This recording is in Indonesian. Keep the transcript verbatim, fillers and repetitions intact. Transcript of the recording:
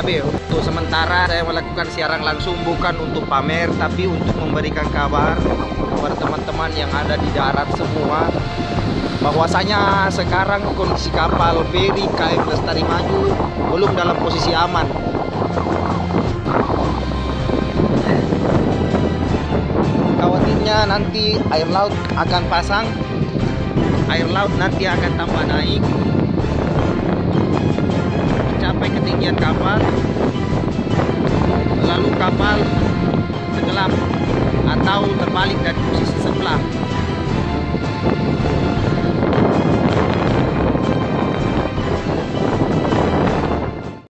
B. Untuk sementara saya melakukan siaran langsung bukan untuk pamer, tapi untuk memberikan kabar kepada teman-teman yang ada di darat semua, bahwasanya sekarang kondisi kapal feri K M Lestari Maju belum dalam posisi aman. Khawatirnya nanti air laut akan pasang, air laut nanti akan tambah naik, mencapai ketinggian kapal, lalu kapal tenggelam atau terbalik dari posisi sebelah.